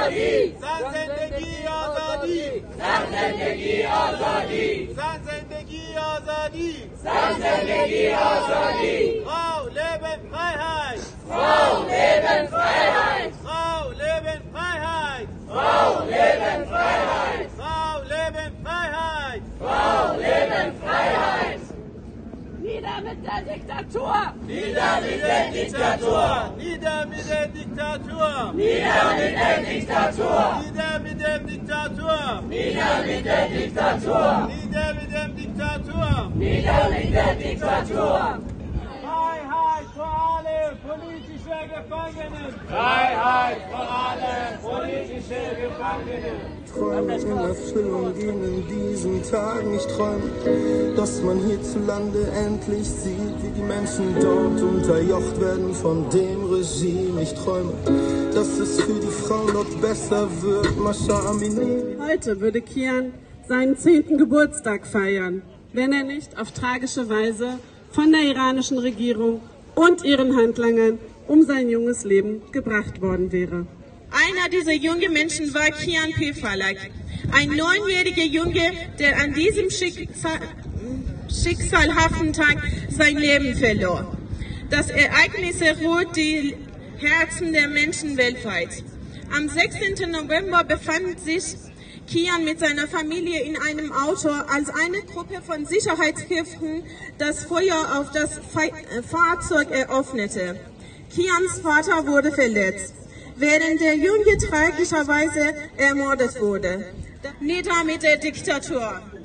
Azadi! Zandagi Azadi! Zandagi Azadi! Zandagi Azadi! Zandagi Azadi! Frau, Leben, Freiheit! Frau, Leben, Freiheit! Frau, Leben, Freiheit! Frau, Leben, Freiheit! Frau, Leben, Freiheit! Frau, Leben, Freiheit! Nieder mit der Diktatur! Nieder mit der Diktatur! Nieder mit der Diktatur! Nieder mit der Diktatur! Nieder mit der Diktatur! Nieder mit der Diktatur! Nieder mit der Diktatur! Nieder mit der Diktatur! Freiheit für alle politische Gefangenen! Freiheit für alle politische Gefangenen! Träume in Erfüllung gehen in diesen Tagen. Ich träume, dass man hierzulande endlich sieht, wie die Menschen dort unterjocht werden von dem Regime. Ich träume, dass es für die Frauen dort besser wird. Masha Amini. Heute würde Kian seinen 10. Geburtstag feiern, wenn er nicht auf tragische Weise von der iranischen Regierung und ihren Handlangern um sein junges Leben gebracht worden wäre. Einer dieser jungen Menschen war Kian Pefalak, ein 9-jähriger Junge, der an diesem schicksalhaften Tag sein Leben verlor. Das Ereignis rührt die Herzen der Menschen weltweit. Am 16. November befand sich Kian mit seiner Familie in einem Auto, als eine Gruppe von Sicherheitskräften das Feuer auf das Fahrzeug eröffnete. Kians Vater wurde verletzt, während der Junge tragischerweise ermordet wurde. Nieder mit der Diktatur!